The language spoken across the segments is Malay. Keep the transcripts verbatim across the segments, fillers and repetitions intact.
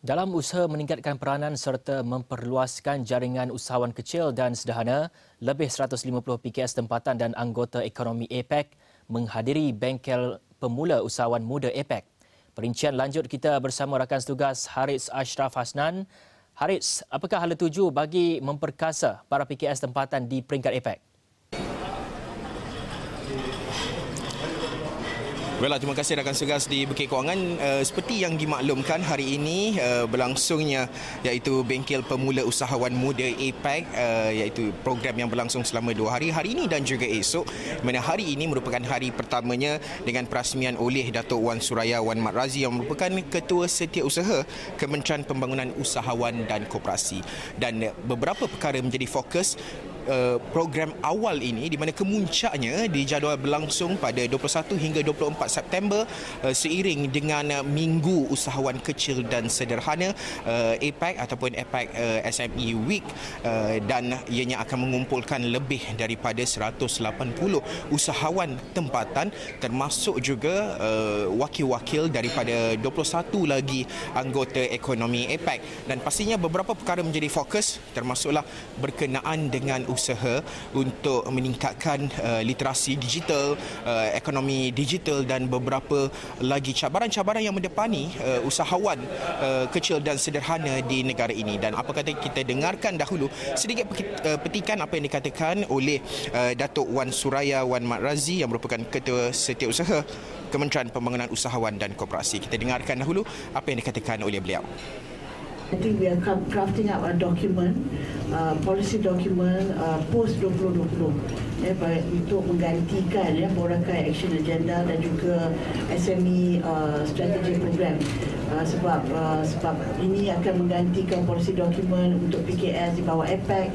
Dalam usaha meningkatkan peranan serta memperluaskan jaringan usahawan kecil dan sederhana, lebih seratus lima puluh P K S tempatan dan anggota ekonomi A P E C menghadiri Bengkel Pemula Usahawan Muda A P E C. Perincian lanjut kita bersama rakan setugas Harits Ashraf Hasnan. Harits, apakah hala tuju bagi memperkasa para P K S tempatan di peringkat A P E C? Baiklah, terima kasih rakan segas di Bukit Kewangan. Uh, seperti yang dimaklumkan, hari ini uh, berlangsungnya iaitu Bengkel Pemula Usahawan Muda A P E C, uh, iaitu program yang berlangsung selama dua hari, hari ini dan juga esok. Mana hari ini merupakan hari pertamanya dengan perasmian oleh Datuk Wan Suraya Wan Mat Razzi yang merupakan Ketua Setiausaha Kementerian Pembangunan Usahawan dan Koperasi. Dan uh, beberapa perkara menjadi fokus Uh, program awal ini, di mana kemuncaknya dijadual berlangsung pada dua puluh satu hingga dua puluh empat September uh, seiring dengan uh, Minggu Usahawan Kecil dan Sederhana uh, A P E C ataupun A P E C uh, S M E Week, uh, dan ianya akan mengumpulkan lebih daripada seratus lapan puluh usahawan tempatan, termasuk juga uh, wakil-wakil daripada dua puluh satu lagi anggota ekonomi A P E C. Dan pastinya beberapa perkara menjadi fokus, termasuklah berkenaan dengan usaha untuk meningkatkan uh, literasi digital, uh, ekonomi digital dan beberapa lagi cabaran-cabaran yang mendepani uh, usahawan uh, kecil dan sederhana di negara ini. Dan apa kata kita dengarkan dahulu sedikit petikan apa yang dikatakan oleh uh, Datuk Wan Suraya Wan Mat Razzi yang merupakan Ketua Setiausaha Kementerian Pembangunan Usahawan dan Koperasi. Kita dengarkan dahulu apa yang dikatakan oleh beliau. I think we are crafting up a document, uh, policy document uh, post dua ribu dua puluh ya, untuk menggantikan ya, Boracay Action Agenda dan juga S M E uh, Strategy Program. Uh, sebab uh, sebab ini akan menggantikan policy document untuk P K S di bawah A P E C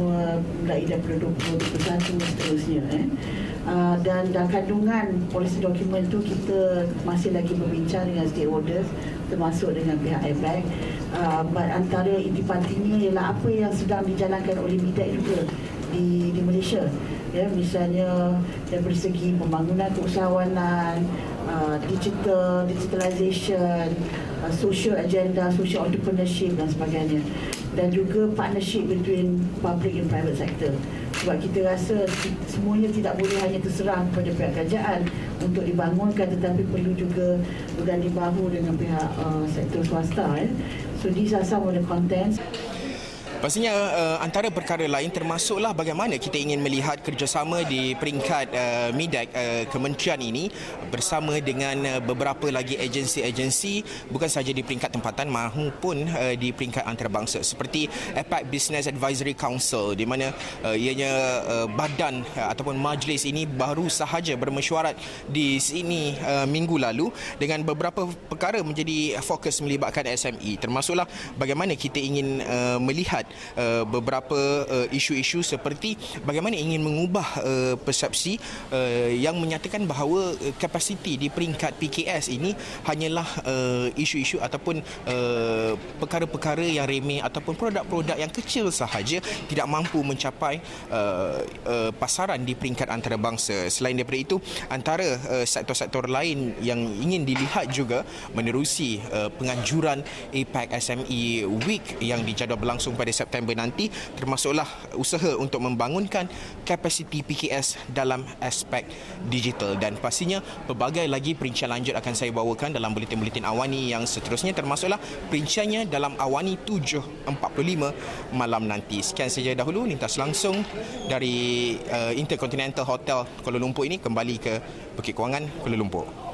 mulai daripada dua ribu dua puluh satu dan seterusnya. Eh. Uh, dan dalam kandungan polisi dokumen itu kita masih lagi berbincang dengan stakeholders termasuk dengan pihak A P E C. Uh, antara intisarinya ialah apa yang sedang dijalankan oleh B I D A juga di, di Malaysia. Ya, misalnya dari segi pembangunan keusahawanan, uh, digital, digitalization, uh, social agenda, social entrepreneurship dan sebagainya. Dan juga partnership between public and private sector. Sebab kita rasa semuanya tidak boleh hanya terserah kepada pihak kerajaan untuk dibangunkan, tetapi perlu juga berganding bahu dengan pihak uh, sektor swasta. Eh. So these are some of the contents. Pastinya uh, antara perkara lain termasuklah bagaimana kita ingin melihat kerjasama di peringkat uh, M I D A C uh, kementerian ini bersama dengan uh, beberapa lagi agensi-agensi, bukan sahaja di peringkat tempatan maupun uh, di peringkat antarabangsa, seperti A P E C Business Advisory Council, di mana uh, ianya uh, badan uh, ataupun majlis ini baru sahaja bermesyuarat di sini uh, minggu lalu dengan beberapa perkara menjadi fokus melibatkan S M E, termasuklah bagaimana kita ingin uh, melihat Uh, beberapa uh, isu-isu seperti bagaimana ingin mengubah uh, persepsi uh, yang menyatakan bahawa uh, kapasiti di peringkat P K S ini hanyalah uh, isu-isu ataupun uh, perkara-perkara yang remeh ataupun produk-produk yang kecil sahaja, tidak mampu mencapai uh, uh, pasaran di peringkat antarabangsa. Selain daripada itu, antara uh, sektor-sektor lain yang ingin dilihat juga menerusi uh, penganjuran A P E C S M E Week yang dijadual berlangsung pada September nanti, termasuklah usaha untuk membangunkan kapasiti P K S dalam aspek digital. Dan pastinya pelbagai lagi perincian lanjut akan saya bawakan dalam buletin-buletin Awani yang seterusnya, termasuklah perinciannya dalam Awani tujuh empat puluh lima malam nanti. Sekian saja dahulu lintas langsung dari uh, Intercontinental Hotel Kuala Lumpur ini, kembali ke Bukit Kewangan, Kuala Lumpur.